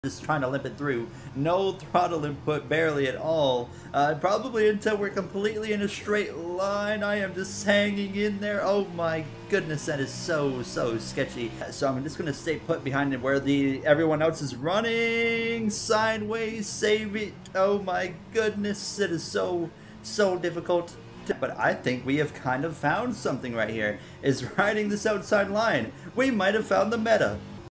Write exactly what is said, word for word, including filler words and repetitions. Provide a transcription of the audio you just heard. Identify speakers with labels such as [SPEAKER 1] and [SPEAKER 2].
[SPEAKER 1] Just trying to limp it through. No throttle input, barely at all. Uh, probably until we're completely in a straight line. I am just hanging in there. Oh my goodness, that is so, so sketchy. So I'm just gonna stay put behind it where the everyone else is running sideways. Save it. Oh my goodness, it is so, so difficult. But I think we have kind of found something right here. Is riding this outside line. We might have found the meta.